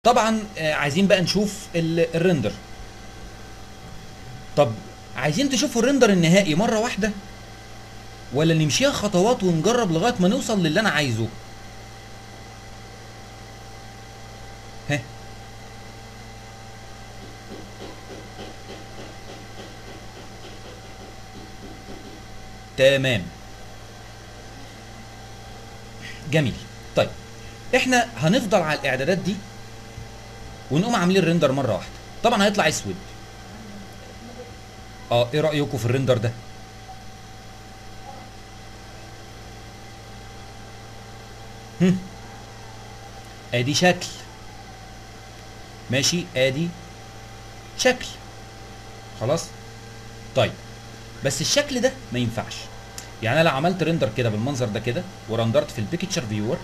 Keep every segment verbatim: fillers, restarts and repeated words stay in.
طبعا آه عايزين بقى نشوف الريندر. طب عايزين تشوفوا الريندر النهائي مره واحده ولا نمشيها خطوات ونجرب لغايه ما نوصل للي انا عايزه؟ ها تمام جميل. طيب احنا هنفضل على الاعدادات دي ونقوم عاملين ريندر مره واحده. طبعا هيطلع اسود. اه ايه رايكم في الريندر ده؟ هم. ادي شكل ماشي، ادي شكل خلاص. طيب بس الشكل ده ما ينفعش. يعني انا لو عملت ريندر كده بالمنظر ده كده ورندرت في البيكتشر فيور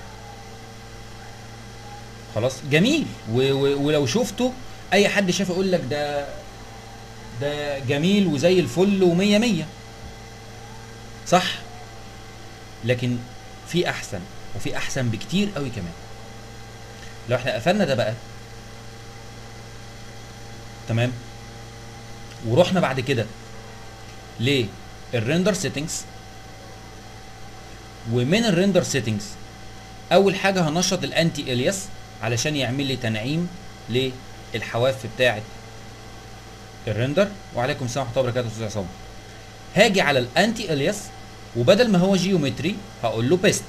خلاص جميل، و و ولو شفته اي حد شافه يقول لك ده ده جميل وزي الفل ومية مية صح. لكن في احسن، وفي احسن بكتير قوي كمان. لو احنا قفلنا ده بقى تمام ورحنا بعد كده للريندر سيتنجز، ومن الريندر سيتنجز اول حاجه هنشط الانتي الياس علشان يعمل لي تنعيم للحواف بتاعه الريندر. وعليكم السلام ورحمه الله وبركاته استاذ عصام. هاجي على الانتي الياس وبدل ما هو جيومتري هقول له بيست.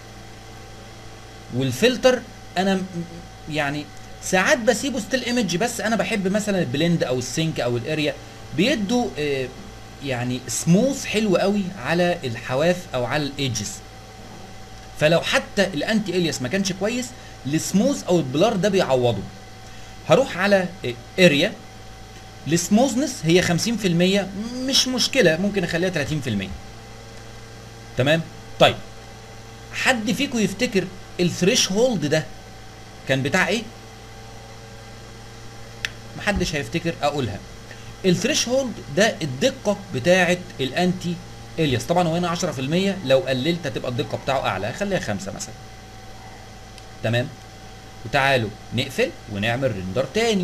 والفلتر انا يعني ساعات بسيبه ستيل ايمج، بس انا بحب مثلا البلند او السينك او الاريا بيدوا آه يعني سموث حلو قوي على الحواف او على الايدجز. فلو حتى الانتي الياس ما كانش كويس السموث او البلار ده بيعوضه. هروح على اريا، السموثنس هي خمسين في المية مش مشكله، ممكن اخليها تلاتين في المية تمام. طيب حد فيكم يفتكر الثريش هولد ده كان بتاع ايه؟ محدش هيفتكر، اقولها. الثريش هولد ده الدقه بتاعه الانتي الياس. طبعا هو هنا عشرة في المية، لو قللت هتبقى الدقه بتاعه اعلى، خليها خمسة مثلا تمام. وتعالوا نقفل ونعمل ريندر تاني.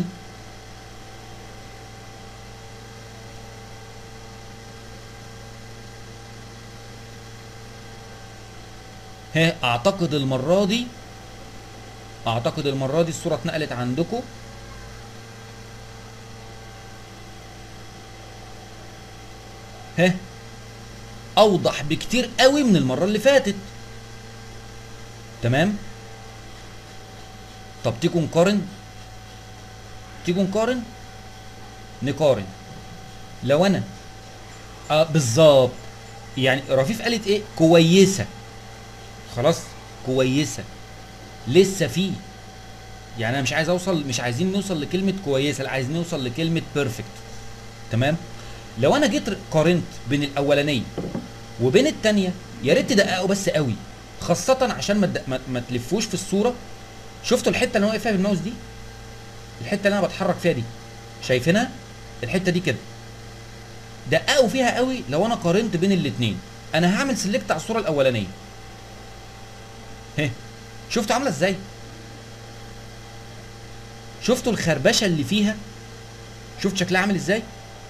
ها اعتقد المره دي اعتقد المره دي الصوره اتنقلت عندكم. ها اوضح بكتير قوي من المره اللي فاتت تمام. طب تيجوا نقارن تيجوا نقارن نقارن لو انا اه بالظبط. يعني رفيف قالت ايه؟ كويسه. خلاص كويسه لسه في، يعني انا مش عايز اوصل، مش عايزين نوصل لكلمه كويسه، لا عايزين نوصل لكلمه بيرفكت تمام. لو انا جيت قارنت بين الاولانيه وبين الثانيه يا ريت تدققوا بس قوي، خاصه عشان ما, ما, ما تلفوش في الصوره. شفتوا الحته اللي انا واقف فيها بالماوس دي؟ الحته اللي انا بتحرك فيها دي شايفينها؟ الحته دي كده دققوا فيها قوي. لو انا قارنت بين الاثنين انا هعمل سيلكت على الصوره الاولانيه. ها شفتوا عامله ازاي؟ شفتوا الخربشه اللي فيها؟ شفت شكلها عامل ازاي؟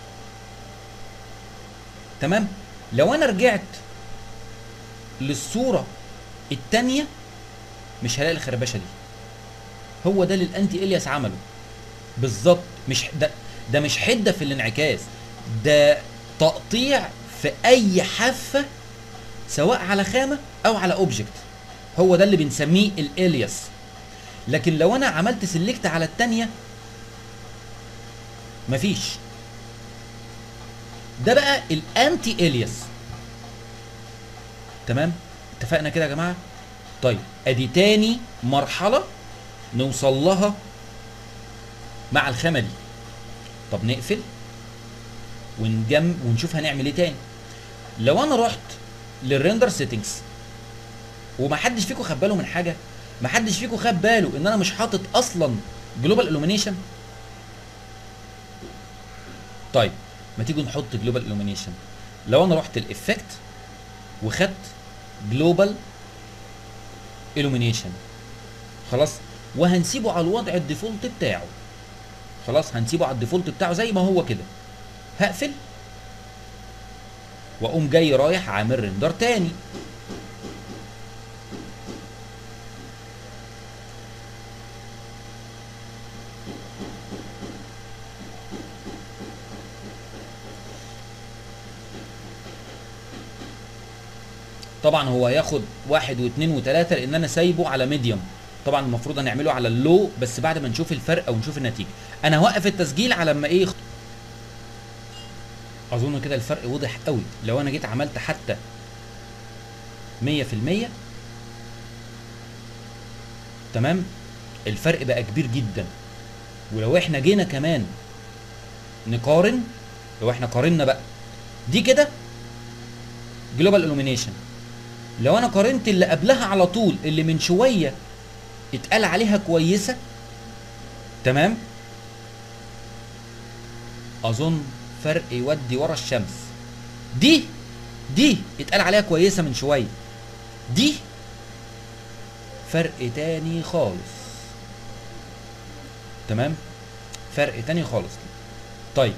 تمام. لو انا رجعت للصوره الثانيه مش هلاقي الخربشه دي. هو ده اللي الانتي الياس عمله بالظبط. مش ده ده مش حده في الانعكاس، ده تقطيع في اي حافه سواء على خامه او على اوبجكت. هو ده اللي بنسميه الالياس. لكن لو انا عملت سيلكت على الثانيه مفيش. ده بقى الانتي الياس تمام. اتفقنا كده يا جماعه؟ طيب ادي تاني مرحله نوصل لها مع الخامه دي. طب نقفل ونجم ونشوف هنعمل ايه تاني. لو انا رحت للريندر سيتنجز ومحدش فيكم خد باله من حاجه، محدش فيكم خد باله ان انا مش حاطط اصلا جلوبال الومينيشن. طيب ما تيجوا نحط جلوبال الومينيشن. لو انا رحت الافكت وخدت جلوبال الومينيشن خلاص، وهنسيبه على الوضع الديفولت بتاعه. خلاص هنسيبه على الديفولت بتاعه زي ما هو كده. هقفل واقوم جاي رايح عامل ريندر تاني. طبعا هو هياخد واحد واثنين وثلاثة لان انا سايبه على ميديوم. طبعا المفروض هنعمله على اللو بس بعد ما نشوف الفرق ونشوف النتيجه. انا هوقف التسجيل على ما ايه. اظن كده الفرق واضح قوي. لو انا جيت عملت حتى مية في المية تمام الفرق بقى كبير جدا. ولو احنا جينا كمان نقارن، لو احنا قارنا بقى دي كده جلوبال illumination، لو انا قارنت اللي قبلها على طول اللي من شويه اتقال عليها كويسه تمام، اظن فرق يودي ورا الشمس. دي دي اتقال عليها كويسه من شويه، دي فرق تاني خالص. تمام فرق تاني خالص. طيب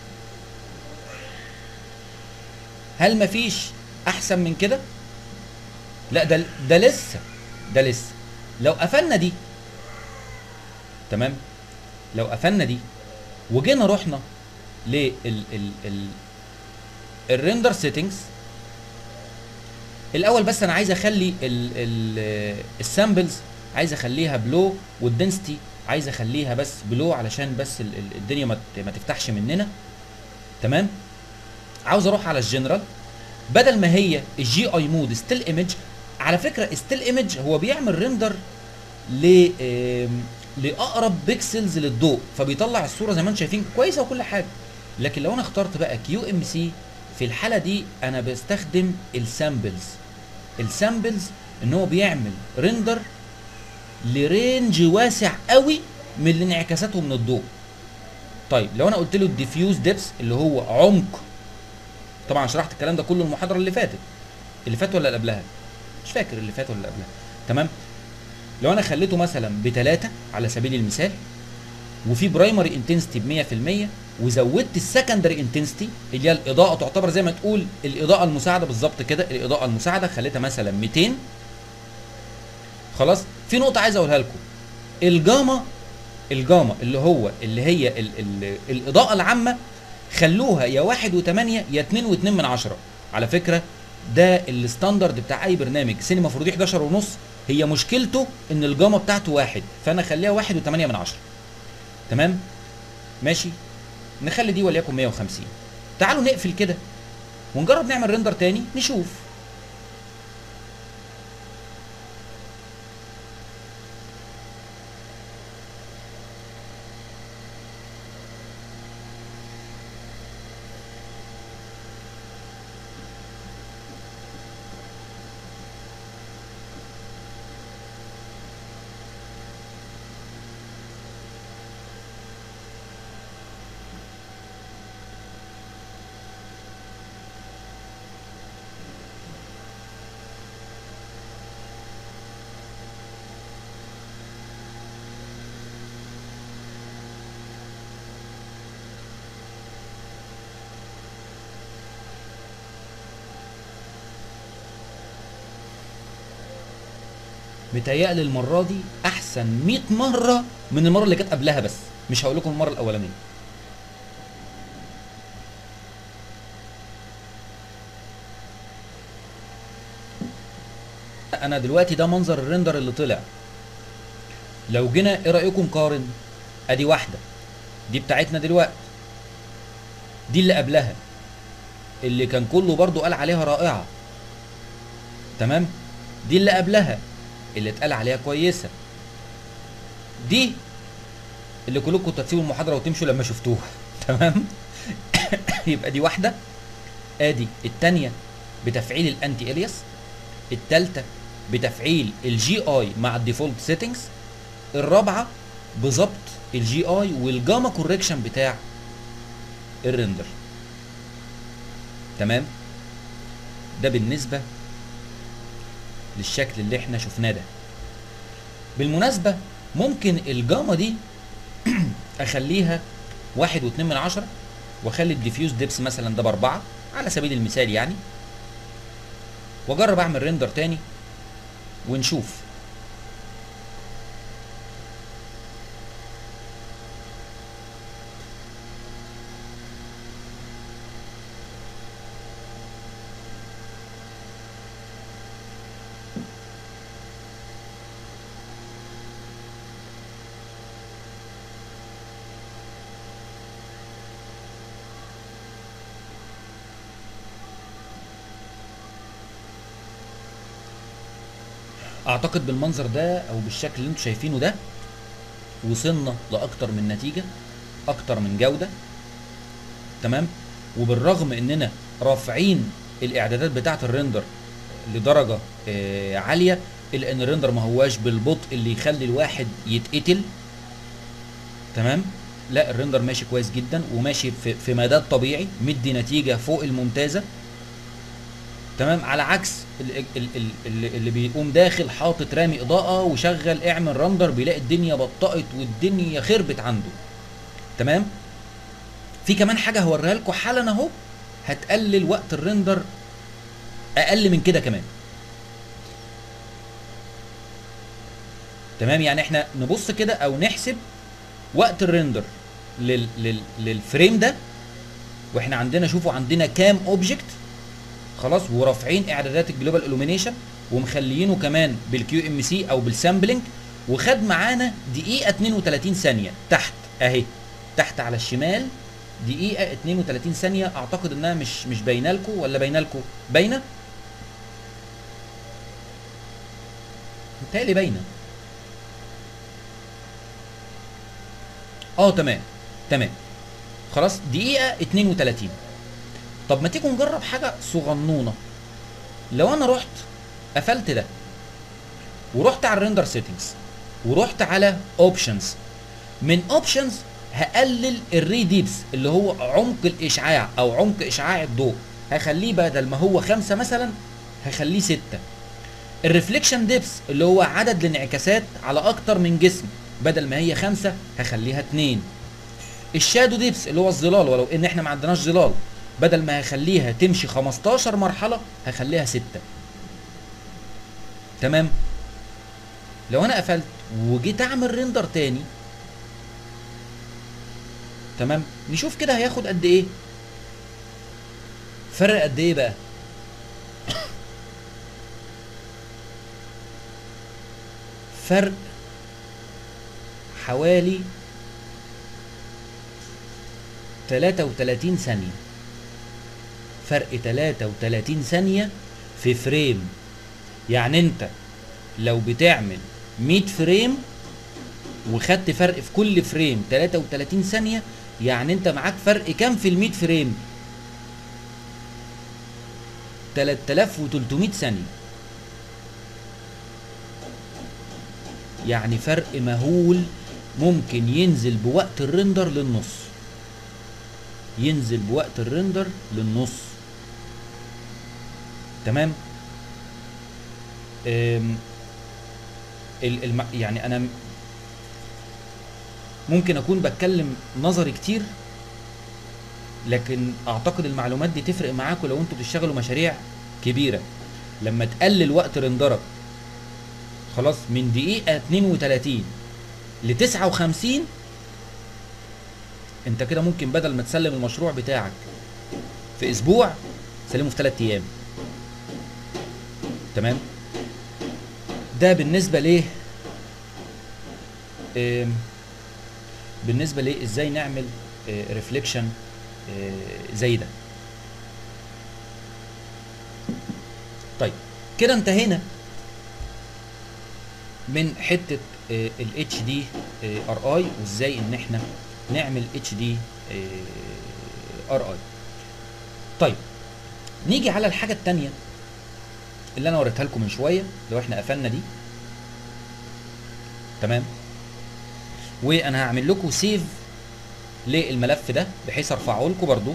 هل مفيش احسن من كده؟ لا ده ده لسه ده لسه. لو قفلنا دي تمام، لو قفلنا دي وجينا رحنا لل ال ال الريندر سيتنجز الاول، بس انا عايز اخلي ال ال السامبلز عايز اخليها بلو، والدنسيتي عايز اخليها بس بلو علشان بس ال ال الدنيا ما ما تفتحش مننا. تمام عاوز اروح على الجنرال، بدل ما هي الجي اي مود ستيل ايمج. على فكره ستيل ايمج هو بيعمل ريندر ل لاقرب بيكسلز للضوء، فبيطلع الصوره زي ما انتم شايفين كويسه وكل حاجه. لكن لو انا اخترت بقى كيو ام سي في الحاله دي انا بستخدم السامبلز. السامبلز ان هو بيعمل ريندر لرينج واسع قوي من الانعكاسات من الضوء. طيب لو انا قلت له الديفيوز ديبس اللي هو عمق، طبعا شرحت الكلام ده كله المحاضره اللي فاتت، اللي فاتت ولا اللي قبلها مش فاكر، اللي فاتت ولا اللي قبلها. تمام لو انا خليته مثلا بتلاتة على سبيل المثال، وفي برايمري انتنسيتي ب مية في المية، وزودت السكندري انتنسيتي اللي هي الاضاءه، تعتبر زي ما تقول الاضاءه المساعده بالظبط كده، الاضاءه المساعده خليتها مثلا ميتين. خلاص في نقطه عايز اقولها لكم، الجاما الجاما اللي هو اللي هي ال ال الاضاءه العامه خلوها يا واحد وتمانية يا اتنين واتنين من عشرة. على فكره ده الستاندرد بتاع اي برنامج سينما فور دي حداشر ونص، هي مشكلته ان الجاما بتاعته واحد، فانا اخليها واحد وتمانية من عشرة. تمام ماشي نخلي دي وليكن مية وخمسين. تعالوا نقفل كده ونجرب نعمل ريندر تاني نشوف. متهيألي المرة دي أحسن مية مرة من المرة اللي كانت قبلها، بس مش هقول لكم المرة الأولانية. أنا دلوقتي ده منظر الريندر اللي طلع. لو جينا إيه رأيكم قارن؟ أدي واحدة دي بتاعتنا دلوقتي، دي اللي قبلها اللي كان كله برضو قال عليها رائعة. تمام دي اللي قبلها اللي اتقال عليها كويسه، دي اللي كلكم كنتوا تسيبوا المحاضره وتمشوا لما شفتوها. تمام يبقى دي واحده. ادي الثانيه بتفعيل الانتي الياس، الثالثه بتفعيل الجي اي مع الديفولت سيتنجز، الرابعه بظبط الجي اي والجاما كوركشن بتاع الريندر. تمام ده بالنسبه للشكل اللي احنا شفناه ده. بالمناسبه ممكن الجاما دي اخليها واحد واتنين من عشرة، واخلي الديفيوز ديبس مثلا ده باربعة على سبيل المثال يعني، واجرب اعمل ريندر تاني ونشوف. اعتقد بالمنظر ده او بالشكل اللي انتم شايفينه ده وصلنا لاكتر من نتيجه، اكتر من جوده. تمام. وبالرغم اننا رافعين الاعدادات بتاعه الريندر لدرجه آه عاليه، الا ان الريندر ما هواش بالبطء اللي يخلي الواحد يتقتل. تمام. لا، الريندر ماشي كويس جدا وماشي في, في مداد طبيعي، مدي نتيجه فوق الممتازه. تمام. على عكس اللي, اللي بيقوم داخل حاطط رامي اضاءه وشغل اعمل رندر، بيلاقي الدنيا بطأت والدنيا خربت عنده. تمام. في كمان حاجه هوريها لكم حالا اهو، هتقلل وقت الرندر اقل من كده كمان. تمام. يعني احنا نبص كده او نحسب وقت الرندر لل لل للفريم ده، واحنا عندنا شوفوا عندنا كام اوبجكت خلاص، ورافعين اعدادات الجلوبال الومينيشن ومخليينه كمان بالكيو ام سي او بالسامبلنج، وخد معانا دقيقه اتنين وتلاتين ثانيه تحت اهي، تحت على الشمال دقيقه اتنين وتلاتين ثانيه. اعتقد انها مش مش باينه لكم ولا باينه لكم؟ باينه؟ متهيألي باينه. اه تمام تمام خلاص، دقيقه اتنين وتلاتين. طب ما تيجوا نجرب حاجه صغنونه. لو انا رحت قفلت ده ورحت على الريندر سيتنجز ورحت على اوبشنز، من اوبشنز هقلل الري ديبس اللي هو عمق الاشعاع او عمق اشعاع الضوء، هخليه بدل ما هو خمسة مثلا هخليه ستة. الريفليكشن ديبس اللي هو عدد الانعكاسات على اكتر من جسم، بدل ما هي خمسة هخليها اتنين. الشادو ديبس اللي هو الظلال، ولو ان احنا ما عندناش ظلال، بدل ما هخليها تمشي خمستاشر مرحلة هخليها ستة. تمام. لو انا قفلت وجيت اعمل ريندر تاني، تمام، نشوف كده هياخد قد ايه، فرق قد ايه بقى. فرق حوالي تلاتة وتلاتين ثانية، فرق تلاتة وتلاتين ثانية في فريم. يعني انت لو بتعمل مية فريم وخدت فرق في كل فريم تلاتة وتلاتين ثانية، يعني انت معاك فرق كام في المية فريم؟ تلاتة آلاف وتلتمية ثانية. يعني فرق مهول، ممكن ينزل بوقت الريندر للنص، ينزل بوقت الريندر للنص. تمام. الم... يعني انا ممكن اكون بتكلم نظري كتير، لكن اعتقد المعلومات دي تفرق معاكم لو انتوا بتشتغلوا مشاريع كبيره. لما تقلل وقت رندرك خلاص من دقيقه اتنين وتلاتين ل تسعة وخمسين، انت كده ممكن بدل ما تسلم المشروع بتاعك في اسبوع تسلمه في ثلاث ايام. تمام. ده بالنسبه ليه اه بالنسبه ليه ازاي نعمل اه ريفليكشن اه زي ده. طيب كده انتهينا من حته ال اتش دي ار اي وازاي ان احنا نعمل اتش دي ار اي. طيب نيجي على الحاجه الثانيه اللي انا وريتها لكم من شويه، لو احنا قفلنا دي. تمام. وانا هعمل لكم سيف للملف ده بحيث ارفعه لكم برضو،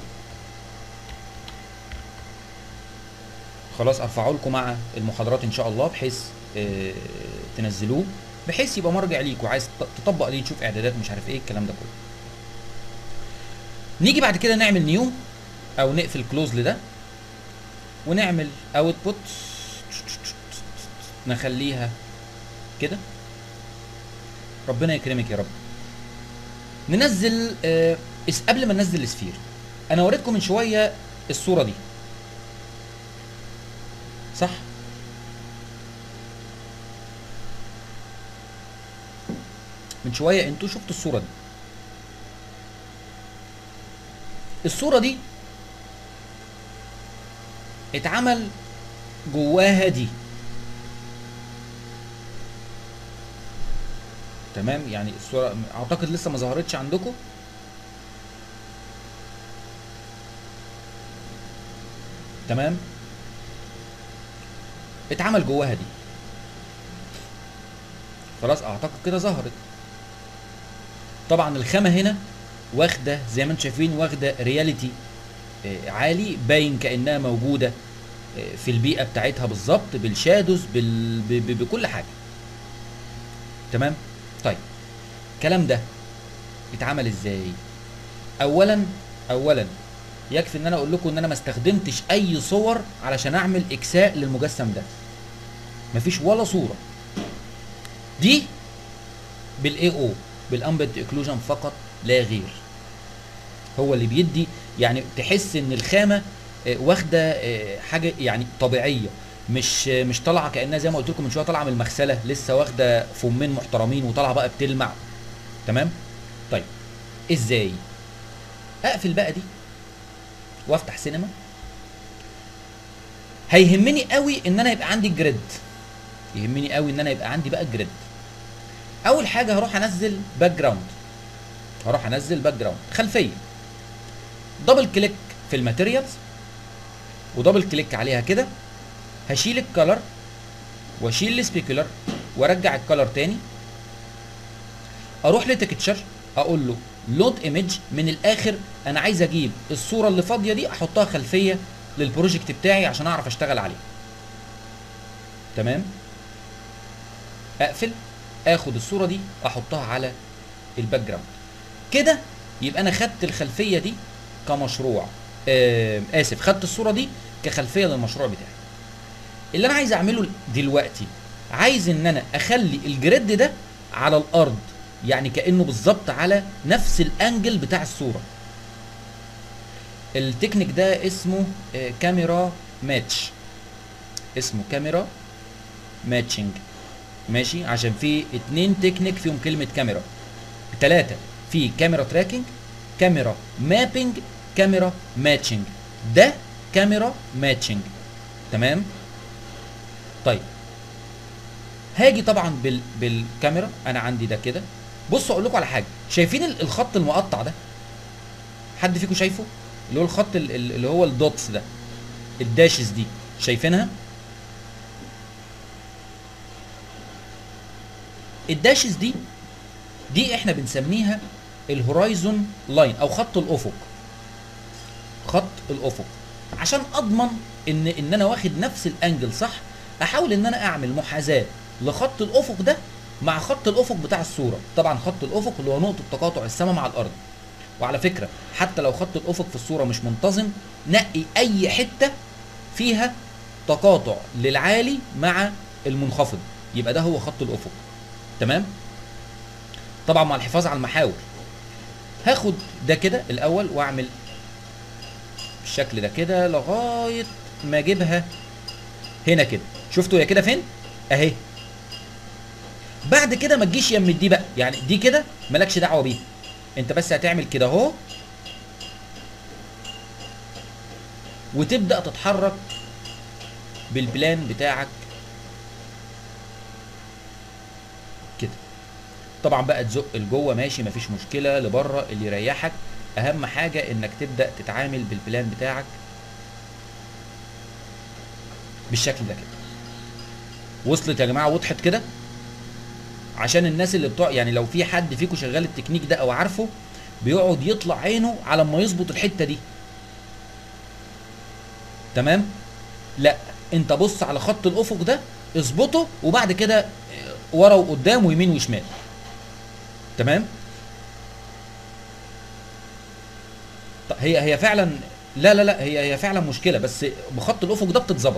خلاص ارفعه لكم مع المحاضرات ان شاء الله بحيث اه تنزلوه بحيث يبقى مرجع ليك وعايز تطبق ليه تشوف اعدادات مش عارف ايه الكلام ده كله. نيجي بعد كده نعمل نيو او نقفل كلوز لده ونعمل اوتبوت نخليها كده. ربنا يكرمك يا رب. ننزل آه قبل ما ننزل السفير، انا وريتكم من شويه الصوره دي صح؟ من شويه انتوا شفتوا الصوره دي. الصوره دي اتعمل جواها دي، تمام؟ يعني الصوره اعتقد لسه ما ظهرتش عندكم. تمام، اتعمل جواها دي خلاص، اعتقد كده ظهرت. طبعا الخامه هنا واخده زي ما انتم شايفين، واخده رياليتي عالي، باين كانها موجوده في البيئه بتاعتها بالظبط، بالشادوز بال... ب... ب... بكل حاجه. تمام. طيب الكلام ده اتعمل ازاي؟ اولا اولا يكفي ان انا اقول لكم ان انا ما استخدمتش اي صور علشان اعمل اكساء للمجسم ده، مفيش ولا صوره. دي بالاي او بالامبيدنت اكلوجن فقط لا غير، هو اللي بيدي يعني تحس ان الخامه واخده حاجه يعني طبيعيه، مش مش طالعه كانها زي ما قلت لكم من شويه طالعه من المغسله، لسه واخده فمين محترمين وطالعه بقى بتلمع. تمام. طيب ازاي؟ اقفل بقى دي وافتح سينما. هيهمني قوي ان انا يبقى عندي جريد، يهمني قوي ان انا يبقى عندي بقى جريد. اول حاجه هروح انزل باك جراوند، هروح انزل باك جراوند خلفيه، دبل كليك في الماتيريالز ودبل كليك عليها كده، هشيل الكلر واشيل السبيكولر وارجع الكلر تاني، اروح لتكتشر اقول له لود ايمج. من الاخر انا عايز اجيب الصوره اللي فاضيه دي احطها خلفيه للبروجكت بتاعي عشان اعرف اشتغل عليه. تمام. اقفل، اخد الصوره دي احطها على الباك جراوند كده، يبقى انا خدت الخلفيه دي كمشروع، آه اسف خدت الصوره دي كخلفيه للمشروع بتاعي. اللي انا عايز اعمله دلوقتي، عايز ان انا اخلي الجريد ده على الارض، يعني كانه بالظبط على نفس الانجل بتاع الصوره. التكنيك ده اسمه آه كاميرا ماتش، اسمه كاميرا ماتشنج، ماشي؟ عشان في اتنين تكنيك فيهم كلمه كاميرا، ثلاثه، في كاميرا تراكنج، كاميرا مابنج، كاميرا ماتشنج. ده كاميرا ماتشنج. تمام. طيب هاجي طبعا بال بالكاميرا، انا عندي ده كده. بصوا اقول لكم على حاجه، شايفين الخط المقطع ده؟ حد فيكم شايفه؟ اللي هو الخط اللي هو الدوتس ده، الداشز دي، شايفينها؟ الداشز دي دي احنا بنسميها الهورايزون لاين او خط الافق، خط الافق. عشان اضمن ان ان انا واخد نفس الانجل صح، احاول ان انا اعمل محاذاه لخط الافق ده مع خط الافق بتاع الصوره. طبعا خط الافق اللي هو نقطه تقاطع السماء مع الارض. وعلى فكره حتى لو خط الافق في الصوره مش منتظم، نقي اي حته فيها تقاطع للعالي مع المنخفض، يبقى ده هو خط الافق. تمام. طبعا مع الحفاظ على المحاور. هاخد ده كده الاول واعمل بالشكل ده كده لغايه ما اجيبها هنا كده. شفتوا هي كده فين؟ اهي. بعد كده ما تجيش يم دي بقى، يعني دي كده مالكش دعوه بيها، انت بس هتعمل كده اهو وتبدا تتحرك بالبلان بتاعك كده. طبعا بقى تزق لجوه ماشي مفيش مشكله، لبره اللي يريحك. اهم حاجه انك تبدا تتعامل بالبلان بتاعك بالشكل ده كده. وصلت يا جماعه؟ وضحت كده؟ عشان الناس اللي بتوع يعني لو في حد فيكم شغال التكنيك ده او عارفه، بيقعد يطلع عينه على ما يظبط الحته دي. تمام؟ لا، انت بص على خط الافق ده اظبطه، وبعد كده ورا وقدام ويمين وشمال. تمام. طب هي هي فعلا لا لا لا هي هي فعلا مشكله، بس بخط الافق ده بتتظبط.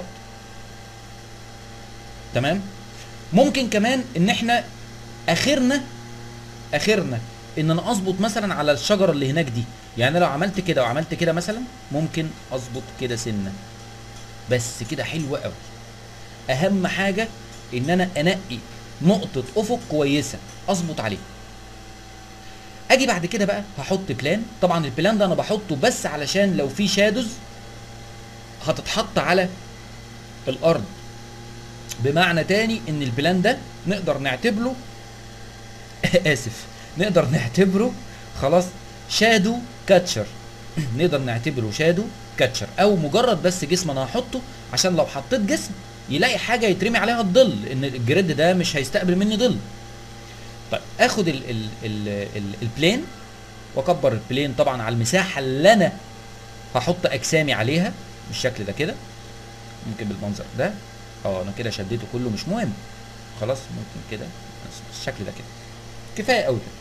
تمام. ممكن كمان ان احنا اخرنا اخرنا ان انا اظبط مثلا على الشجره اللي هناك دي. يعني لو عملت كده وعملت كده مثلا ممكن اظبط كده سنه، بس كده حلو قوي. اهم حاجه ان انا انقي نقطه افق كويسه اظبط عليها. اجي بعد كده بقى هحط بلان. طبعا البلان ده انا بحطه بس علشان لو في شادوز هتتحط على الارض. بمعنى تاني ان البلان ده نقدر نعتبره اسف نقدر نعتبره خلاص شادو كاتشر. نقدر نعتبره شادو كاتشر، او مجرد بس جسم انا هحطه عشان لو حطيت جسم يلاقي حاجه يترمي عليها الظل، ان الجريد ده مش هيستقبل مني ظل. طيب اخد ال ال ال ال البلين واكبر البلين طبعا على المساحه اللي انا هحط اجسامي عليها بالشكل ده كده. ممكن بالمنظر ده. اه انا كده شديته كله مش مهم. خلاص ممكن كده بالشكل ده كده كفايه قوي كده.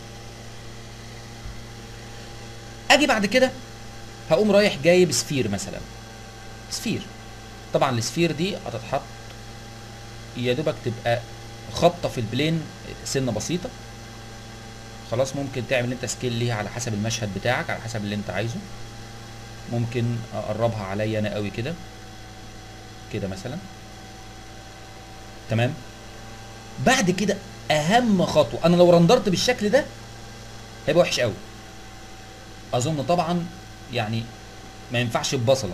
اجي بعد كده هقوم رايح جايب سفير مثلا. سفير طبعا السفير دي هتتحط يا دوبك تبقى خبطه في البلين سنه بسيطه. خلاص ممكن تعمل انت سكيل ليها على حسب المشهد بتاعك، على حسب اللي انت عايزه. ممكن اقربها عليا انا قوي كده كده مثلا. تمام. بعد كده اهم خطوه، انا لو رندرت بالشكل ده هيبقى وحش قوي اظن طبعا، يعني ما ينفعش ببصله.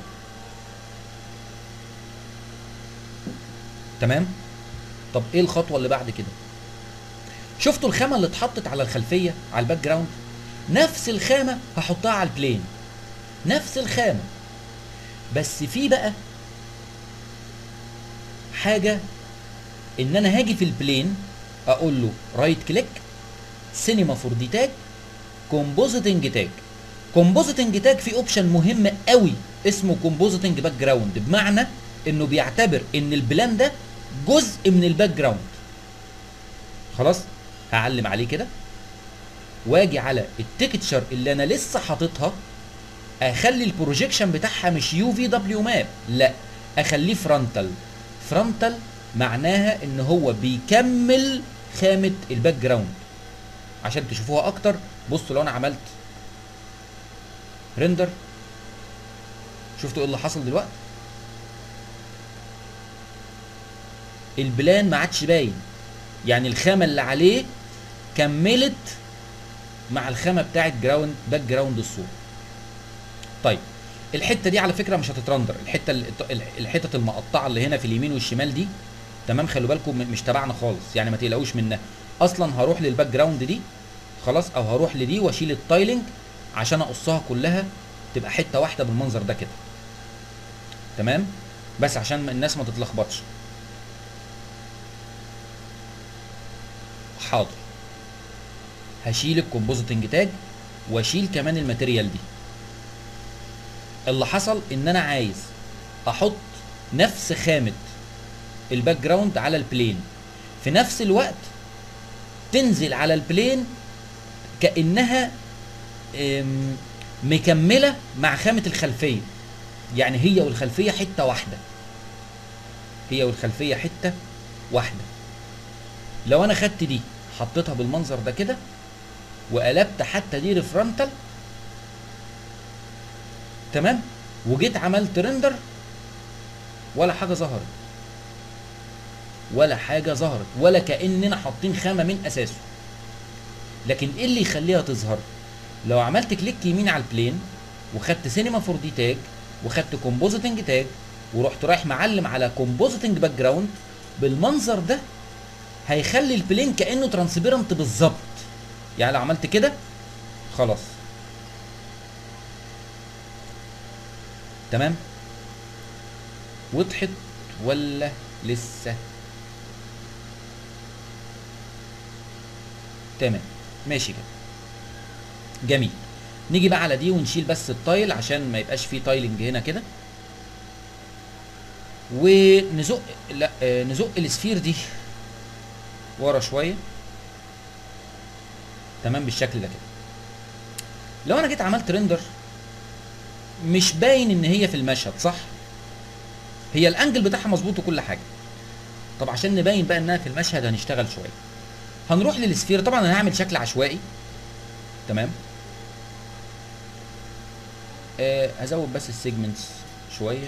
تمام. طب ايه الخطوه اللي بعد كده؟ شفتوا الخامه اللي اتحطت على الخلفيه على الباك جراوند؟ نفس الخامه هحطها على البلين، نفس الخامه، بس في بقى حاجه ان انا هاجي في البلين اقول له رايت كليك سينما فور دي تاج كومبوزيتنج تاج. كومبوزيتنج تاج في اوبشن مهم قوي اسمه كومبوزيتنج باك جراوند، بمعنى انه بيعتبر ان البلان ده جزء من الباك جراوند. خلاص هعلم عليه كده واجي على التكتشر اللي انا لسه حاططها، اخلي البروجيكشن بتاعها مش يو في دبليو ماب، لا اخليه فرونتال. فرونتال معناها ان هو بيكمل خامه الباك جراوند. عشان تشوفوها اكتر بصوا لو انا عملت ريندر، شفتوا ايه اللي حصل دلوقتي؟ البلان ما عادش باين، يعني الخامه اللي عليه كملت مع الخامه بتاعت جراوند باك جراوند الصوره. طيب الحته دي على فكره مش هتترندر، الحته الحتت المقطعه اللي هنا في اليمين والشمال دي تمام، خلوا بالكم مش تبعنا خالص، يعني ما تقلقوش منها. اصلا هروح للباك جراوند دي خلاص، او هروح لدي واشيل التايلنج عشان اقصها كلها تبقى حته واحده بالمنظر ده كده. تمام، بس عشان الناس ما تتلخبطش. حاضر، هشيل الكومبوزيتنج تاج واشيل كمان الماتيريال دي. اللي حصل ان انا عايز احط نفس خامه الباك جراوند على البلين، في نفس الوقت تنزل على البلين كانها مكمله مع خامه الخلفيه، يعني هي والخلفيه حته واحده، هي والخلفيه حته واحده. لو انا خدت دي حطيتها بالمنظر ده كده وقلبت حتى دي ريفرونتال تمام، وجيت عملت ريندر ولا حاجه ظهرت، ولا حاجه ظهرت، ولا كاننا حاطين خامه من اساسه. لكن ايه اللي يخليها تظهر؟ لو عملت كليك يمين على البلين وخدت سينما فور دي تاج وخدت كومبوزيتنج تاج ورحت رايح معلم على كومبوزيتنج باك جراوند بالمنظر ده، هيخلي البلين كانه ترانسبيرنت بالظبط. يعني لو عملت كده خلاص تمام. وضحت ولا لسه؟ تمام ماشي كده جميل. نيجي بقى على دي ونشيل بس التايل عشان ما يبقاش فيه تايلنج هنا كده، ونزق لا آه نزق السفير دي ورا شويه. تمام بالشكل ده كده. لو انا جيت عملت ريندر مش باين ان هي في المشهد صح؟ هي الانجل بتاعها مظبوط وكل حاجه. طب عشان نبين بقى انها في المشهد هنشتغل شويه. هنروح للسفير. طبعا انا هعمل شكل عشوائي. تمام. آه هزود بس السيجمنتس شويه.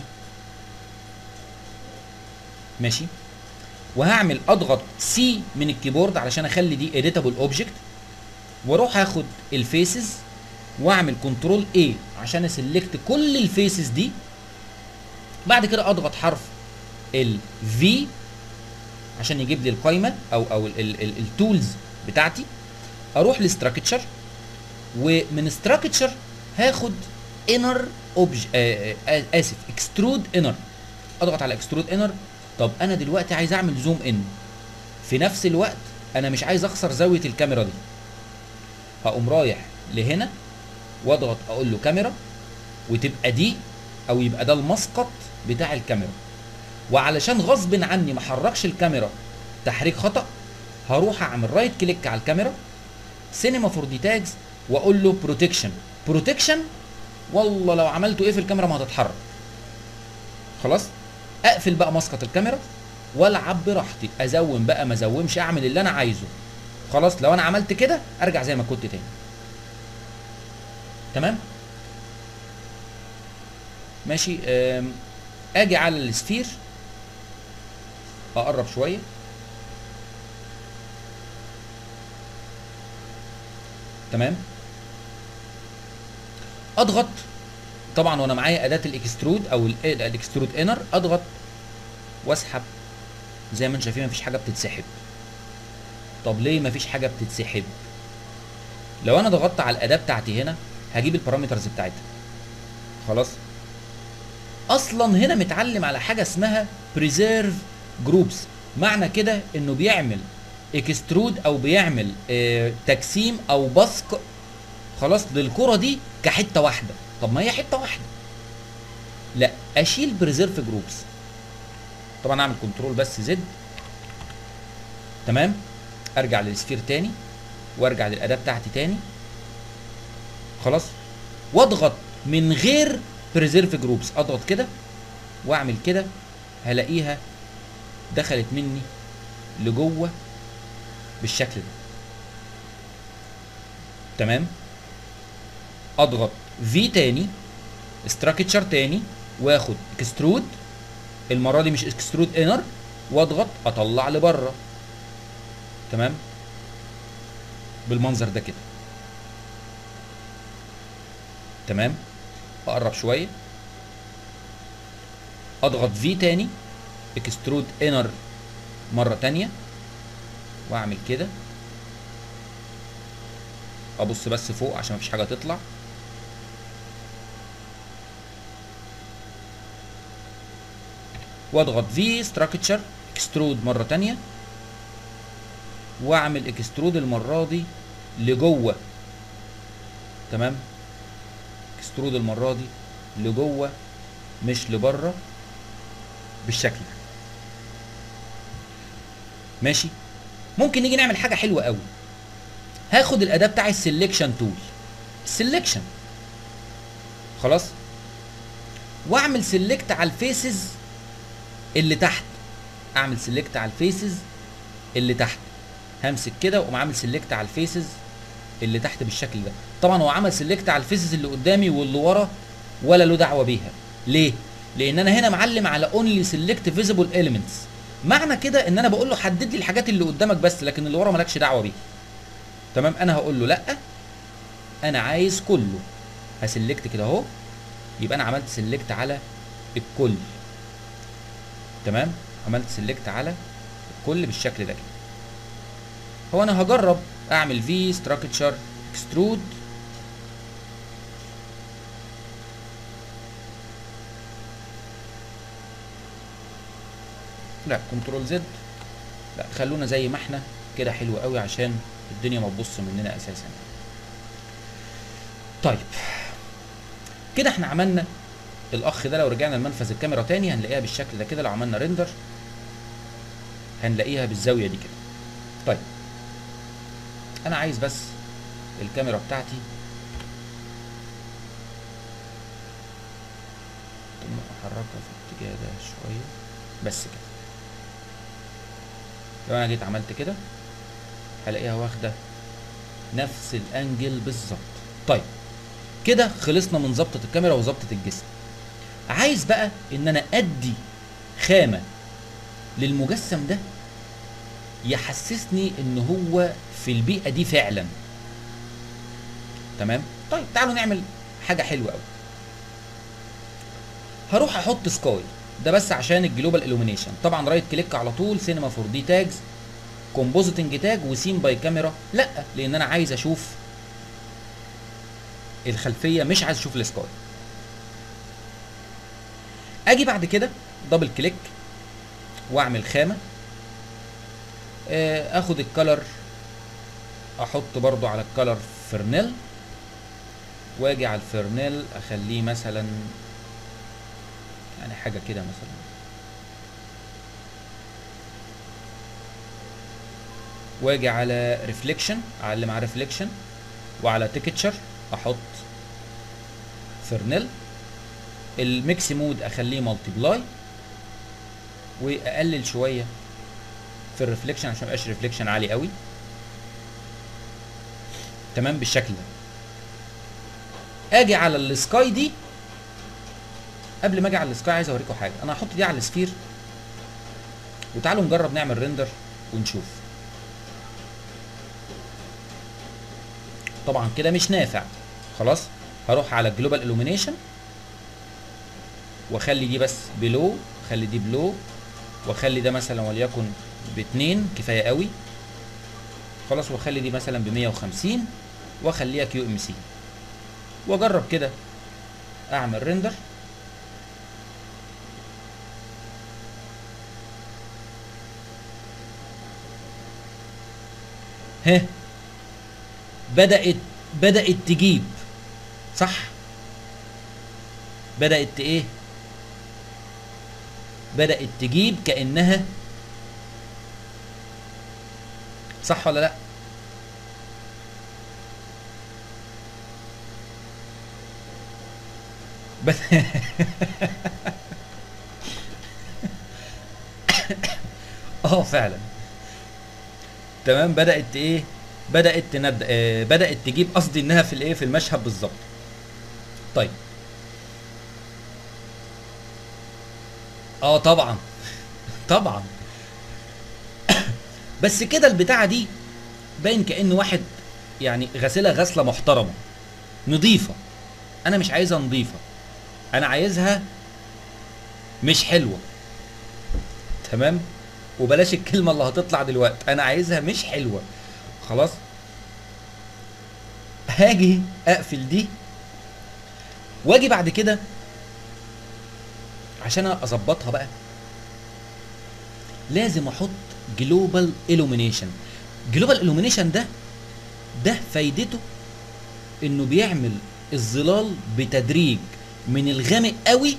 ماشي. وهعمل اضغط سي من الكيبورد علشان اخلي دي اديتابل اوبجكت، واروح اخد الفيسز واعمل كنترول اي عشان اسلكت كل الفيسز دي. بعد كده اضغط حرف الفي عشان يجيب لي القايمه او او التولز بتاعتي. اروح لستراكشر، ومن ستراكشر هاخد انر اوبج اسف اكسترود انر. اضغط على اكسترود انر. طب انا دلوقتي عايز اعمل زوم ان، في نفس الوقت انا مش عايز اخسر زاويه الكاميرا دي. هقوم رايح لهنا واضغط اقول له كاميرا، وتبقى دي او يبقى ده المسقط بتاع الكاميرا. وعلشان غصب عني ما احركش الكاميرا تحريك خطا، هروح اعمل رايت كليك على الكاميرا، سينما فور دي تاجز، واقول له بروتكشن. بروتكشن والله لو عملته ايه في الكاميرا ما هتتحرك. خلاص. اقفل بقى مسقط الكاميرا والعب براحتي، ازوم بقى ما ازومش، اعمل اللي انا عايزه. خلاص. لو انا عملت كده ارجع زي ما كنت تاني. تمام. ماشي. اجي على السفير، اقرب شويه. تمام. اضغط طبعا وانا معايا اداه الاكسترود او الاكسترود انر، اضغط واسحب. زي ما انتم شايفين مفيش حاجه بتتسحب. طب ليه مفيش حاجه بتتسحب؟ لو انا ضغطت على الاداه بتاعتي هنا هجيب البارامترز بتاعتها. خلاص. اصلا هنا متعلم على حاجه اسمها بريزيرف جروبس. معنى كده انه بيعمل اكسترود او بيعمل اه تجسيم او بصق خلاص للكره دي كحته واحده. طب ما هي حته واحده. لا، اشيل بريزيرف جروبس. طبعا اعمل كنترول بس زد. تمام. ارجع للسفير تاني وارجع للاداه بتاعتي تاني. خلاص. واضغط من غير بريزيرف جروبس، اضغط كده واعمل كده، هلاقيها دخلت مني لجوه بالشكل ده. تمام. اضغط في تاني، ستراكشر تاني، واخد اكسترود، المره دي مش اكسترود انر، واضغط اطلع لبره. تمام. بالمنظر ده كده. تمام. اقرب شويه، اضغط في تاني، اكسترود انر مره تانيه، واعمل كده. ابص بس فوق عشان مفيش حاجه تطلع. واضغط في ستراكشر اكسترود مره تانيه، واعمل اكسترود المره دي لجوه. تمام. اكسترود المره دي لجوه مش لبره بالشكل ده. ماشي. ممكن نيجي نعمل حاجه حلوه قوي. هاخد الاداه بتاع السلكشن تول، السلكشن. خلاص. واعمل سيلكت على الفيسز اللي تحت. اعمل سيلكت على الفيسز اللي تحت. همسك كده واقوم عامل سيلكت على الفيسز اللي تحت بالشكل ده. طبعا هو عمل سيلكت على الفيسز اللي قدامي واللي ورا ولا له دعوه بيها. ليه؟ لان انا هنا معلم على اونلي سيلكت فيزيبل اليمنتس. معنى كده ان انا بقول له حدد لي الحاجات اللي قدامك بس، لكن اللي ورا مالكش دعوه بيها. تمام. انا هقول له لا، انا عايز كله. هسلكت كده اهو، يبقى انا عملت سيلكت على الكل. تمام. عملت سيلكت على الكل بالشكل ده كده. هو انا هجرب اعمل في ستراكشر اكسترود. لا، كنترول زد. لا، خلونا زي ما احنا كده، حلو قوي عشان الدنيا ما تبص مننا اساسا. طيب كده احنا عملنا الاخ ده. لو رجعنا لمنفذ الكاميرا تاني هنلاقيها بالشكل ده كده. لو عملنا ريندر هنلاقيها بالزاويه دي كده. طيب انا عايز بس الكاميرا بتاعتي احركها في الاتجاه ده شويه بس كده. لو انا جيت عملت كده هلاقيها واخده نفس الانجل بالظبط. طيب كده خلصنا من ظبطه الكاميرا وظبطه الجسم. عايز بقى ان انا ادي خامه للمجسم ده يحسسني ان هو في البيئه دي فعلا. تمام. طيب تعالوا نعمل حاجه حلوه قوي. هروح احط سكاي ده بس عشان الجلوبال الومينيشن. طبعا رايت كليك على طول سينما فور دي تاجز، كومبوزيتنج تاج، وسين باي كاميرا. لا، لان انا عايز اشوف الخلفيه مش عايز اشوف السكاي. اجي بعد كده دبل كليك واعمل خامه، اخد الكلر احط برضو على الكلر فرنيل، واجي على الفرنيل اخليه مثلا يعني حاجه كده مثلا، واجي على ريفليكشن اعلم على ريفليكشن، وعلى تكتشر احط فرنيل، الميكس مود اخليه مالتيبلاي، واقلل شويه في الريفليكشن عشان ما يبقاش ريفليكشن عالي قوي. تمام بالشكل ده. اجي على السكاي دي، قبل ما اجي على السكاي عايز اوريكم حاجه. انا هحط دي على السفير وتعالوا نجرب نعمل ريندر ونشوف. طبعا كده مش نافع. خلاص هروح على الجلوبال الومينيشن واخلي دي بس بلو، اخلي دي بلو، واخلي ده مثلا وليكن باتنين كفايه قوي. خلاص واخلي دي مثلا ب مية وخمسين واخليها كيو ام سي، واجرب كده اعمل ريندر. ها بدأت بدأت تجيب صح؟ بدأت ايه؟ بدأت تجيب كأنها صح ولا لا؟ بس اه فعلا. تمام بدأت ايه؟ بدأت تند آه بدأت تجيب، قصدي انها في الايه في المشهد بالظبط. طيب اه طبعا طبعا. بس كده البتاعه دي باين كأن واحد يعني غسلها غسله محترمه نظيفه. انا مش عايزها نظيفه، انا عايزها مش حلوه. تمام. وبلاش الكلمه اللي هتطلع دلوقتي، انا عايزها مش حلوه. خلاص هاجي اقفل دي واجي بعد كده عشان اظبطها بقى لازم احط جلوبال illumination. جلوبال illumination ده ده فايدته انه بيعمل الظلال بتدريج من الغامق قوي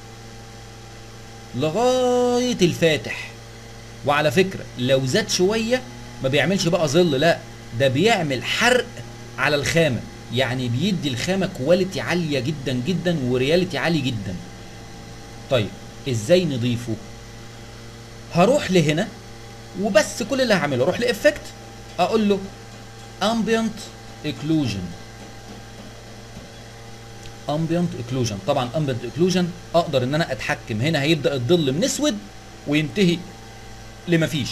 لغايه الفاتح. وعلى فكره لو زاد شويه ما بيعملش بقى ظل، لا ده بيعمل حرق على الخامه، يعني بيدي الخامه كواليتي عاليه جدا جدا ورياليتي عالي جدا. طيب ازاي نضيفه؟ هروح لهنا وبس، كل اللي هعمله اروح لافكت اقول له ambient occlusion. ambient occlusion طبعا ambient occlusion اقدر ان انا اتحكم. هنا هيبدا الظل من اسود وينتهي لمفيش.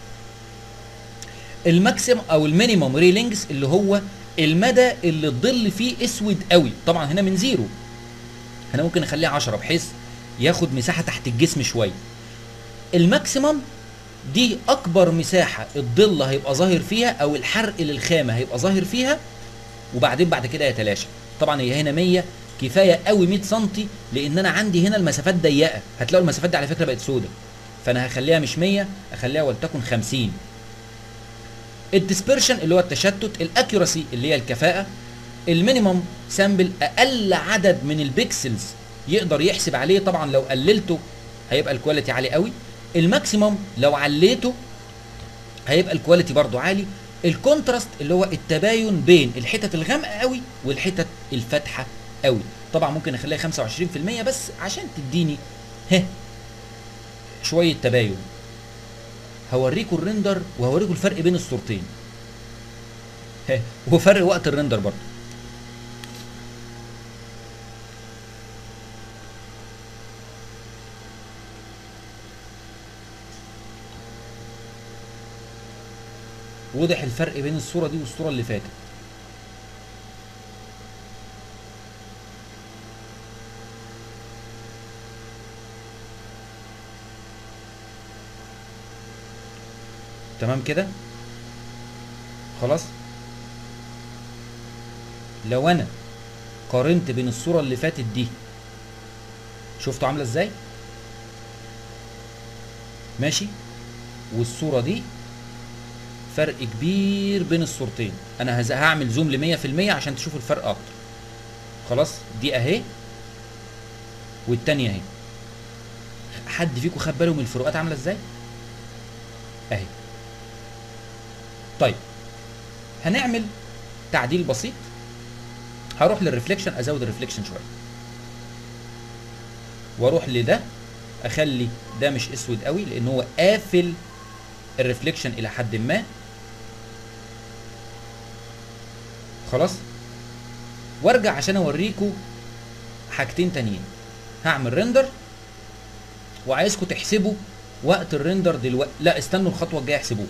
الماكسيم او المينيمم ريلينجز اللي هو المدى اللي الظل فيه اسود قوي. طبعا هنا من زيرو، هنا ممكن اخليه عشرة بحيث ياخد مساحه تحت الجسم شويه. الماكسيمم دي اكبر مساحه الظل هيبقى ظاهر فيها او الحرق للخامه هيبقى ظاهر فيها، وبعدين بعد كده يتلاشى. طبعا هي هنا مية كفايه قوي، مية سم، لان انا عندي هنا المسافات ضيقه. هتلاقوا المسافات دي على فكره بقت سودة، فانا هخليها مش مية، اخليها ولتكن خمسين. الديسبرشن اللي هو التشتت، الاكيوراسي اللي هي الكفاءه، المينيمم سامبل اقل عدد من البيكسلز يقدر يحسب عليه. طبعا لو قللته هيبقى الكواليتي عالي قوي. الماكسيمم لو عليته هيبقى الكواليتي برضو عالي. الكونتراست اللي هو التباين بين الحتت الغامقه قوي والحتت الفاتحه قوي، طبعا ممكن اخليها خمسة وعشرين في المية بس عشان تديني ها شويه تباين. هوريكم الريندر وهوريكم الفرق بين الصورتين، ها وفرق وقت الريندر برضو. وضح الفرق بين الصوره دي والصوره اللي فاتت. تمام كده خلاص. لو انا قارنت بين الصوره اللي فاتت دي، شفتوا عامله ازاي ماشي، والصوره دي، فرق كبير بين الصورتين. انا هعمل زوم ل مية في المية عشان تشوفوا الفرق اكتر. خلاص دي اهي والتانيه اهي. حد فيكم خد باله من الفروقات عامله ازاي؟ اهي. طيب هنعمل تعديل بسيط. هروح للريفليكشن، ازود الريفليكشن شويه، واروح لده اخلي ده مش اسود قوي لان هو قافل الريفليكشن الى حد ما. خلاص، وارجع عشان اوريكم حاجتين تانيين. هعمل ريندر وعايزكم تحسبوا وقت الريندر دلوقتي. لا استنوا الخطوه الجايه احسبوه.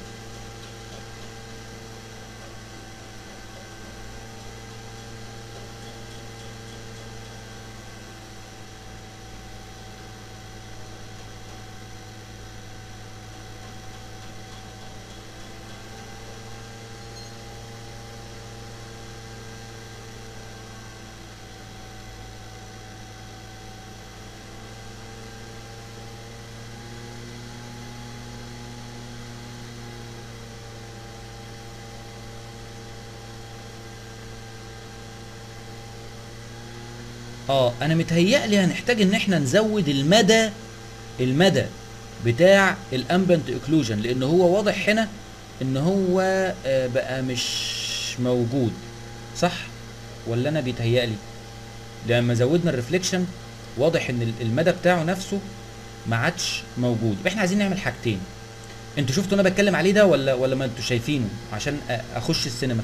اه انا متهيألي هنحتاج ان احنا نزود المدى المدى بتاع الامبنت اوكلوجن، لان هو واضح هنا ان هو آه بقى مش موجود، صح ولا انا بيتهيألي؟ لما زودنا الريفليكشن واضح ان المدى بتاعه نفسه ما عادش موجود. احنا عايزين نعمل حاجتين. انتوا شفتوا انا بتكلم عليه ده ولا ولا ما انتوا شايفينه عشان اخش السينما؟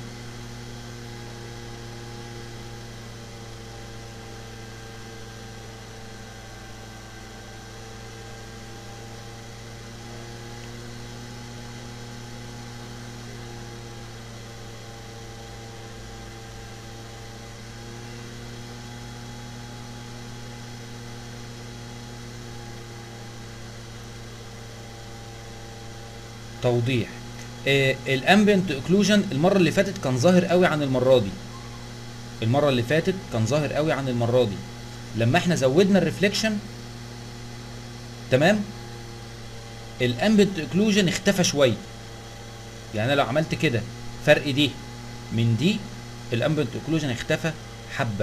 توضيح. آه الامبيانت اوكلوجن المره اللي فاتت كان ظاهر قوي عن المره دي. المره اللي فاتت كان ظاهر قوي عن المره دي. لما احنا زودنا الريفليكشن تمام، الامبيانت اوكلوجن اختفى شويه. يعني انا لو عملت كده فرق دي من دي، الامبيانت اوكلوجن اختفى حبه.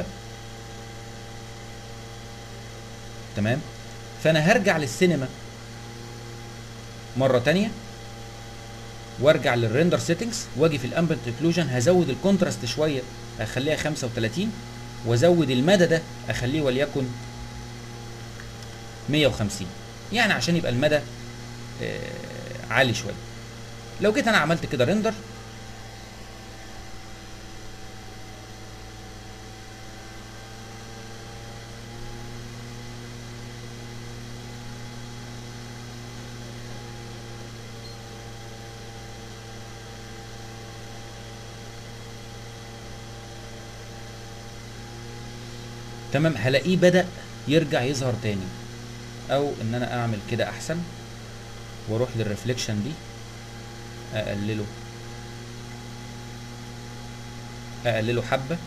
تمام، فانا هرجع للسينما مره تانيه وارجع للريندر سيتنجز واجي في الامبيانت اوكلوجن هزود الكونتراست شويه اخليها خمسة وتلاتين، وازود المدى ده اخليه وليكن مية وخمسين، يعني عشان يبقى المدى آه عالي شويه. لو جيت انا عملت كده ريندر تمام هلاقيه بدأ يرجع يظهر تاني. او ان انا اعمل كده احسن واروح للريفليكشن دي اقلله اقلله حبه،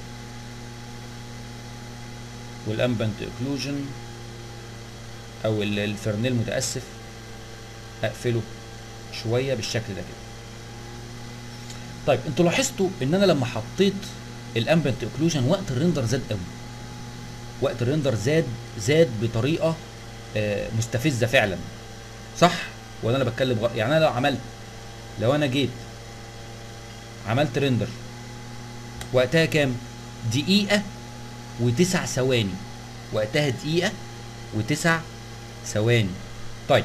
والامبنت اوكلوجن او الفرنيل متاسف اقفله شويه بالشكل ده كده. طيب انتوا لاحظتوا ان انا لما حطيت الامبنت اوكلوجن وقت الريندر زاد قوي. وقت الريندر زاد زاد بطريقه آه مستفزه فعلا، صح ولا انا بتكلم غ... يعني انا لو عملت لو انا جيت عملت ريندر وقتها كام؟ دقيقة وتسع ثواني، وقتها دقيقة وتسع ثواني. طيب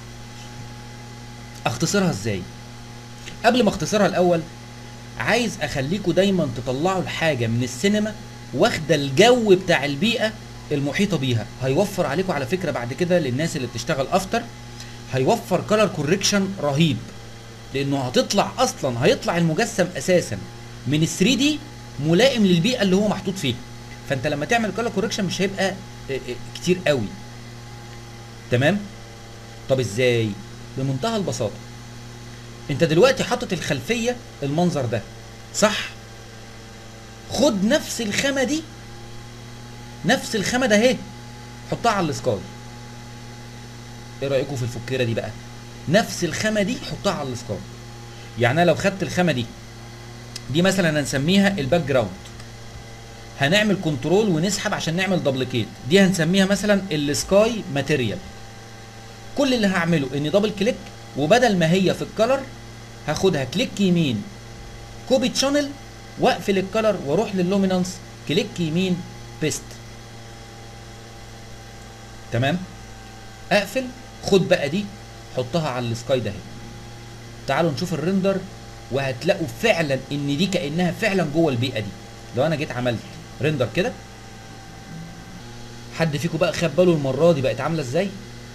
اختصرها ازاي؟ قبل ما اختصرها الاول عايز اخليكم دايما تطلعوا الحاجة من السينما واخده الجو بتاع البيئة المحيطة بيها. هيوفر عليكم على فكرة بعد كده للناس اللي بتشتغل افتر، هيوفر كلر كوريكشن رهيب، لانه هتطلع اصلا هيطلع المجسم اساسا من ال ثري دي ملائم للبيئة اللي هو محطوط فيها. فانت لما تعمل كلر كوريكشن مش هيبقى كتير قوي. تمام؟ طب ازاي؟ بمنتهى البساطة. انت دلوقتي حاطط الخلفية المنظر ده صح؟ خد نفس الخامة دي، نفس الخامة ده اهي، حطها على السكاي. ايه رأيكم في الفكيرة دي بقى؟ نفس الخامة دي حطها على السكاي. يعني انا لو خدت الخامة دي دي مثلا هنسميها الباك جراوند، هنعمل كنترول ونسحب عشان نعمل دبليكيت، دي هنسميها مثلا السكاي ماتيريال. كل اللي هعمله اني دبل كليك، وبدل ما هي في الكلر هاخدها كليك يمين كوبي تشانل واقفل الكلر واروح لللومينانس كليك يمين بيست. تمام؟ اقفل، خد بقى دي حطها على السكاي ده اهي. تعالوا نشوف الريندر وهتلاقوا فعلا ان دي كانها فعلا جوه البيئه دي. لو انا جيت عملت ريندر كده، حد فيكم بقى خد باله المره دي بقت عامله ازاي؟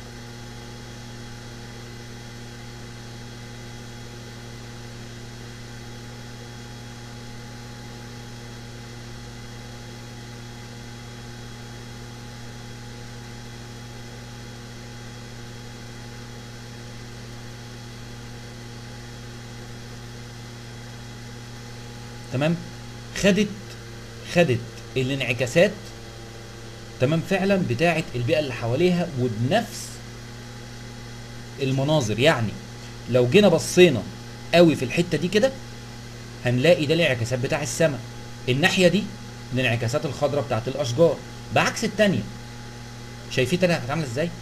تمام؟ خدت خدت الانعكاسات تمام فعلا بتاعت البيئه اللي حواليها وبنفس المناظر. يعني لو جينا بصينا قوي في الحته دي كده هنلاقي ده الانعكاسات بتاع السماء، الناحيه دي الانعكاسات الخضراء بتاعت الاشجار، بعكس الثانيه. شايفين تاني كانت عامله ازاي؟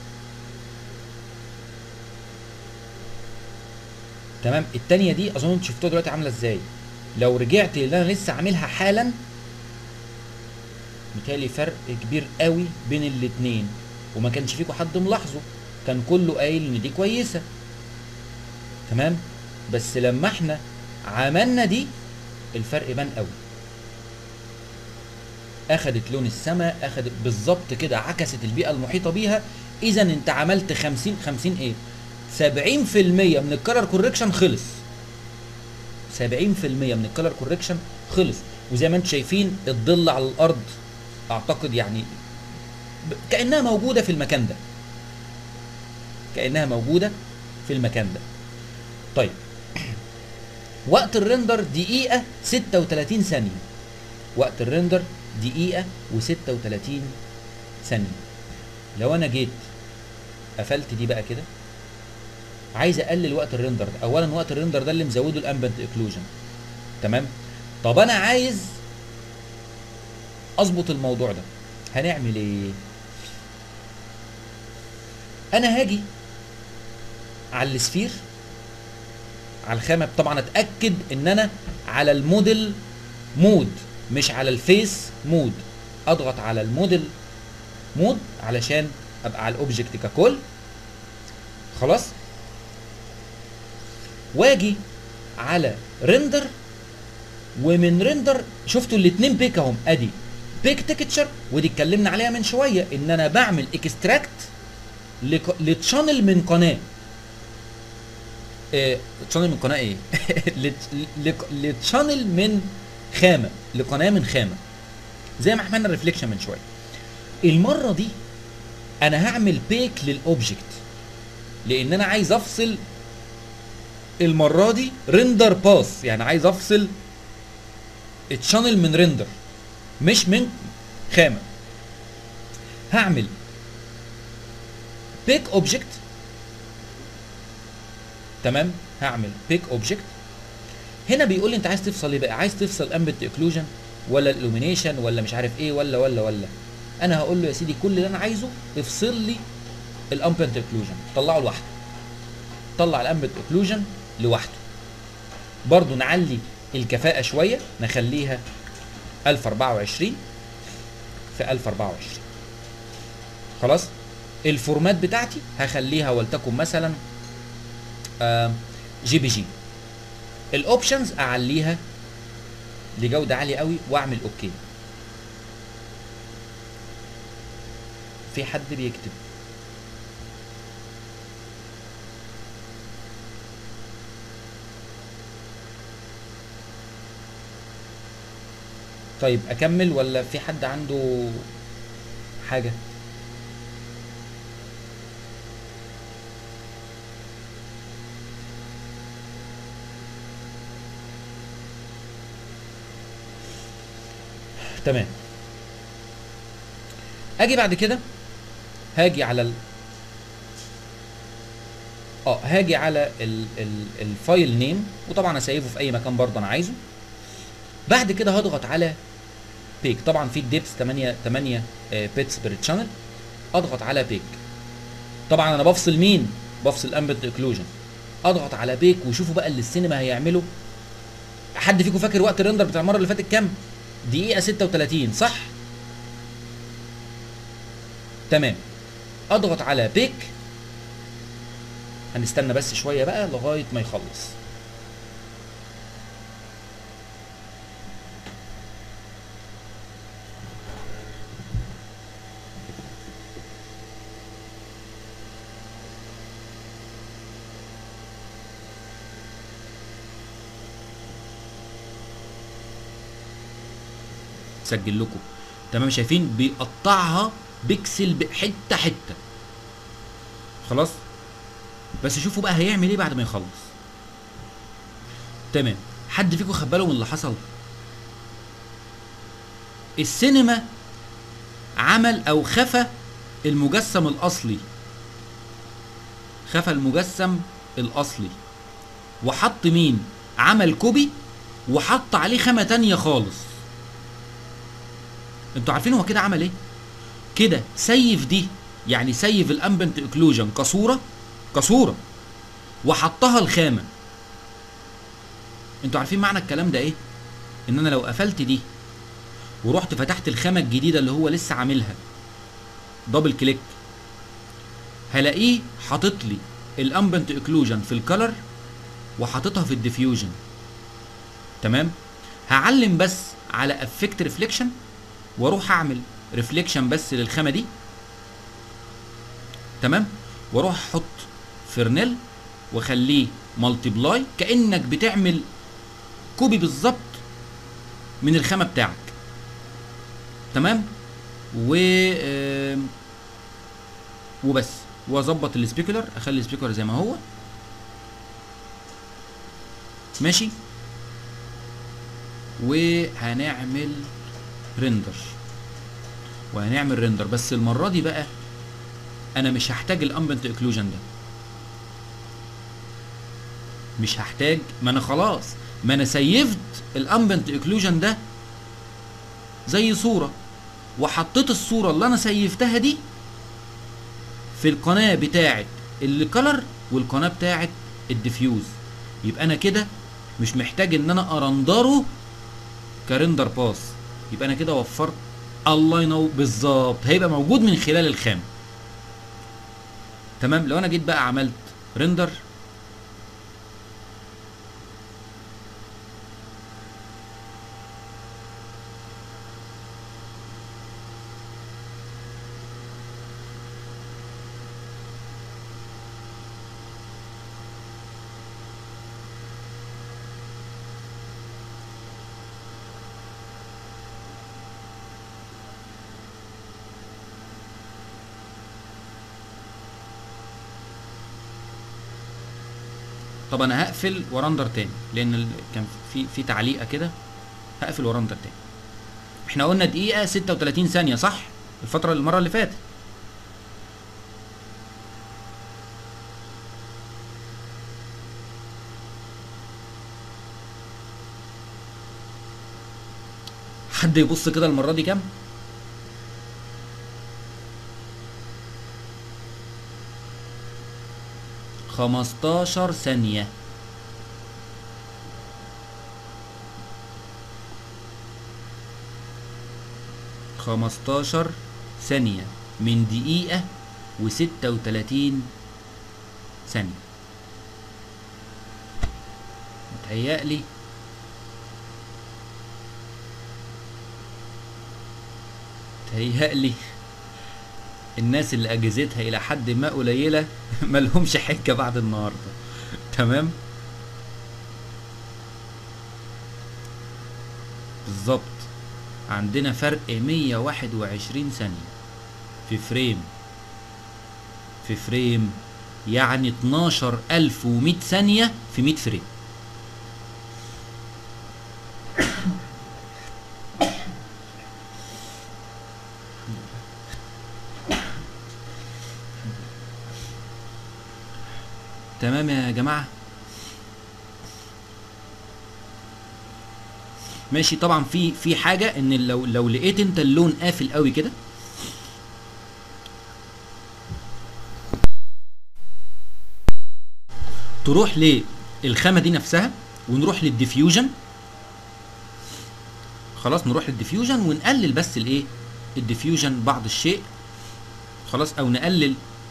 تمام؟ الثانيه دي اظن انتوا شفتوها دلوقتي عامله ازاي. لو رجعت اللي انا لسه عاملها حالا متهيألي فرق كبير قوي بين الاتنين، وما كانش فيكم حد ملاحظه، كان كله قايل ان دي كويسه. تمام؟ بس لما احنا عملنا دي الفرق بان قوي. اخدت لون السماء، اخدت بالظبط كده، عكست البيئه المحيطه بيها. اذا انت عملت خمسين خمسين ايه؟ سبعين في المية من الكلر كوريكشن خلص. سبعين في المية من الكلر كوريكشن خلص. وزي ما انتم شايفين الظل على الارض اعتقد يعني كانها موجوده في المكان ده، كانها موجوده في المكان ده. طيب وقت الريندر دقيقه ستة وتلاتين ثانيه. وقت الريندر دقيقه وستة وتلاتين ثانيه. لو انا جيت قفلت دي بقى كده، عايز اقلل وقت الريندر ده. اولا وقت الريندر ده اللي مزوده الامبنت اكلوجن. تمام؟ طب انا عايز اظبط الموضوع ده، هنعمل ايه؟ انا هاجي على السفير، على الخامه، طبعا اتاكد ان انا على الموديل مود مش على الفيس مود. اضغط على الموديل مود علشان ابقى على الاوبجكت ككل. خلاص؟ واجي على ريندر، ومن ريندر شفتوا الاثنين بيك اهم، ادي بيك تكتشر ودي اتكلمنا عليها من شويه، ان انا بعمل اكستراكت لتشانل من قناه. اه تشانل من قناه ايه؟ لتشانل من خامه، لقناه من خامه، زي ما عملنا الريفليكشن من شويه. المره دي انا هعمل بيك للاوبجكت، لان انا عايز افصل المره دي ريندر باس، يعني عايز افصل التشانل من ريندر مش من خامه. هعمل بيك اوبجكت. تمام؟ هعمل بيك اوبجكت. هنا بيقول لي انت عايز تفصل ايه بقى؟ عايز تفصل امبنت اكلوجن ولا الالومينيشن ولا مش عارف ايه ولا ولا ولا انا هقول له يا سيدي كل اللي انا عايزه افصل لي الامبنت اكلوجن، طلعه لوحده. طلع الامبنت اكلوجن لوحده. برضو نعلي الكفاءة شوية، نخليها ألف وأربعة وعشرين في ألف وأربعة وعشرين. خلاص. الفورمات بتاعتي هخليها ولتكن مثلا آه جي بي جي. الاوبشنز اعليها لجودة عالية قوي واعمل اوكي. في حد بيكتب. طيب اكمل ولا في حد عنده حاجة؟ تمام. اجي بعد كده هاجي على ال... اه هاجي على ال... ال... الفايل نيم، وطبعا اسيفه في اي مكان برضه انا عايزه. بعد كده هضغط على بيك. طبعا في الديبس ثمانية ثمانية بيتس بير تشانل. اضغط على بيك. طبعا انا بفصل مين؟ بفصل امبنت اوكلوجن. اضغط على بيك وشوفوا بقى اللي السينما هيعمله. حد فيكم فاكر وقت الريندر بتاع المره اللي فاتت كام؟ دقيقه ستة وثلاثين صح؟ تمام. اضغط على بيك. هنستنى بس شويه بقى لغايه ما يخلص. سجل لكم. تمام. شايفين بيقطعها بيكسل حته حته. خلاص. بس شوفوا بقى هيعمل ايه بعد ما يخلص. تمام. حد فيكم خد باله من اللي حصل؟ السينما عمل او خفى المجسم الاصلي. خفى المجسم الاصلي وحط مين؟ عمل كوبي وحط عليه خامة تانية خالص. انتوا عارفين هو كده عمل ايه؟ كده سيف دي، يعني سيف الامبنت اوكلوجن كصورة كصورة وحطها الخامة. انتوا عارفين معنى الكلام ده ايه؟ ان انا لو قفلت دي ورحت فتحت الخامة الجديدة اللي هو لسه عاملها دبل كليك، هلاقيه حاطط لي الامبنت اوكلوجن في الكلر وحاططها في الديفيوجن. تمام. هعلم بس على افكت ريفليكشن واروح اعمل ريفليكشن بس للخامه دي. تمام. واروح احط فرنيل واخليه مالتيبلاي، كانك بتعمل كوبي بالظبط من الخامه بتاعك. تمام. و آه وبس. واظبط السبيكولر، اخلي السبيكولر زي ما هو ماشي. وهنعمل ريندر وهنعمل ريندر بس المره دي بقى انا مش هحتاج الامبنت اوكلوجن ده. مش هحتاج، ما انا خلاص ما انا سيفت الامبنت اوكلوجن ده زي صوره، وحطيت الصوره اللي انا سيفتها دي في القناه بتاعه الكلر والقناه بتاعه الديفيوز. يبقى انا كده مش محتاج ان انا ارندره كرندر باس. يبقى انا كده وفرت. الله ينور بالظبط. هيبقى موجود من خلال الخام. تمام. لو انا جيت بقى عملت رندر طب انا هقفل ورندر تاني لان كان في في تعليقه كده. هقفل ورندر تاني. احنا قلنا دقيقه ستة وثلاثين ثانيه صح؟ الفتره المره اللي فاتت. حد يبص كده المره دي كام؟ خمستاشر ثانيه. خمستاشر ثانية من دقيقة وستة وتلاتين ثانية. متهيألي متهيألي الناس اللي اجهزتها الى حد ما قليله ملهمش حجه بعد النهارده. تمام بالظبط. عندنا فرق مية وواحد وعشرين ثانيه في فريم في فريم يعني اتناشر الف ومية ثانيه في مية فريم. تمام يا جماعه. ماشي. طبعا في في حاجه ان لو لو لقيت انت اللون قافل قوي كده تروح للخامه دي نفسها ونروح للديفيوجن. خلاص نروح للديفيوجن ونقلل بس الايه الديفيوجن بعض الشيء. خلاص او نقلل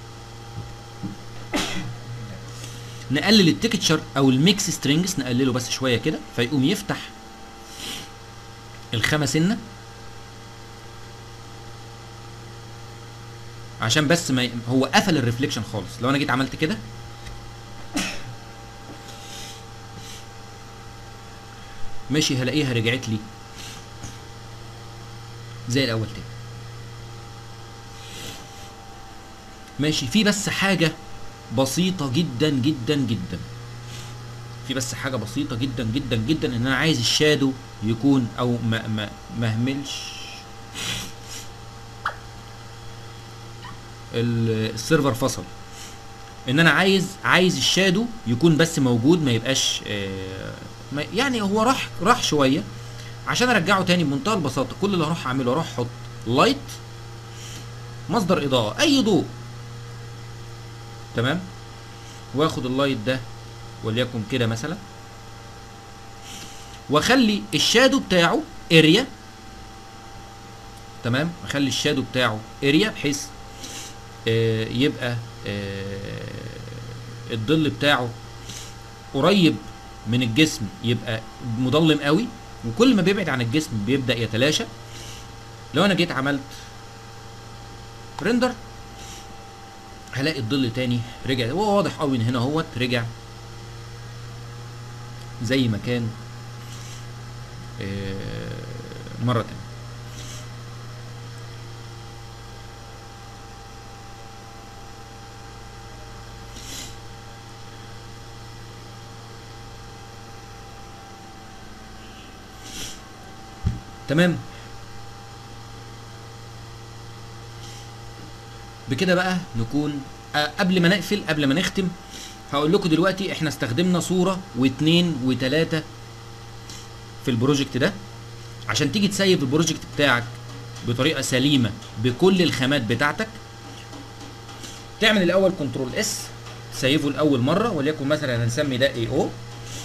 نقلل التكتشر او الميكس سترينجز نقلله بس شويه كده فيقوم يفتح الخامه سنه عشان بس ما هو قفل الريفليكشن خالص. لو انا جيت عملت كده ماشي هلاقيها رجعت لي زي الاول تاني. ماشي. في بس حاجه بسيطه جدا جدا جدا في بس حاجه بسيطه جدا جدا جدا ان انا عايز الشادو يكون او ما ما ما اهملش السيرفر فصل. ان انا عايز عايز الشادو يكون بس موجود ما يبقاش آه يعني هو راح راح شويه. عشان ارجعه تاني بمنتهى البساطه كل اللي هروح اعمله اروح احط لايت مصدر اضاءه اي ضوء. تمام. واخد اللايت ده وليكن كده مثلا واخلي الشادو بتاعه اريا. تمام. اخلي الشادو بتاعه اريا بحيث آه يبقى آه الظل بتاعه قريب من الجسم يبقى مظلم قوي وكل ما بيبعد عن الجسم بيبدأ يتلاشى. لو انا جيت عملت ريندر هلاقي الظل تاني رجع. هو واضح قوي ان هنا اهوت رجع زي ما كان مرة تانية. تمام. بكده بقى نكون أه قبل ما نقفل قبل ما نختم هقول لكم دلوقتي احنا استخدمنا صورة واثنين وثلاثة في البروجكت ده. عشان تيجي تسيب البروجكت بتاعك بطريقة سليمة بكل الخامات بتاعتك تعمل الاول كنترول اس تسيبه الاول مرة وليكن مثلا هنسمي ده اي او.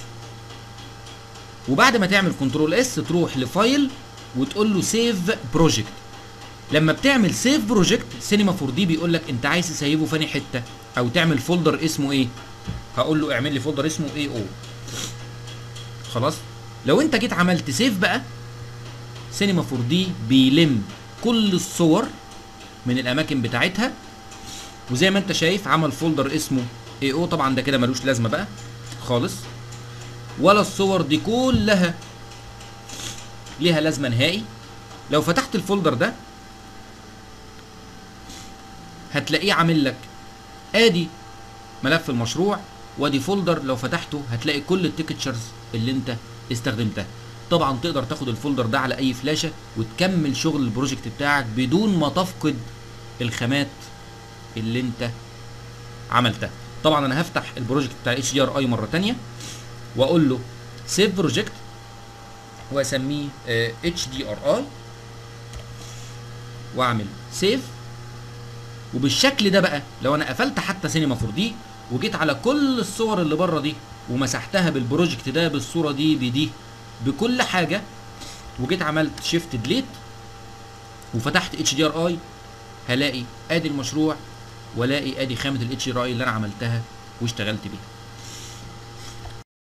وبعد ما تعمل كنترول اس تروح لفايل وتقول له سيف بروجكت. لما بتعمل سيف بروجكت سينما فور دي بيقول لك انت عايز تسيبه فاني حته او تعمل فولدر اسمه ايه. هقول له اعمل لي فولدر اسمه اي او. خلاص. لو انت جيت عملت سيف بقى سينما فور دي بيلم كل الصور من الاماكن بتاعتها وزي ما انت شايف عمل فولدر اسمه اي او. طبعا ده كده ملوش لازمه بقى خالص ولا الصور دي كلها ليها لازمه نهائي. لو فتحت الفولدر ده هتلاقيه عامل لك ادي ملف المشروع وادي فولدر. لو فتحته هتلاقي كل التكتشرز اللي انت استخدمتها. طبعا تقدر تاخد الفولدر ده على اي فلاشه وتكمل شغل البروجكت بتاعك بدون ما تفقد الخامات اللي انت عملتها. طبعا انا هفتح البروجكت بتاع اتش دي ار اي مره ثانيه واقول له سيف بروجكت واسميه اتش دي ار اي واعمل سيف. وبالشكل ده بقى لو انا قفلت حتى سينما فور دي وجيت على كل الصور اللي بره دي ومسحتها بالبروجكت ده بالصوره دي بدي بكل حاجه وجيت عملت شيفت ديليت وفتحت اتش دي ار اي، هلاقي ادي المشروع، والاقي ادي خامه الاتش دي ار اي اللي انا عملتها واشتغلت بيها.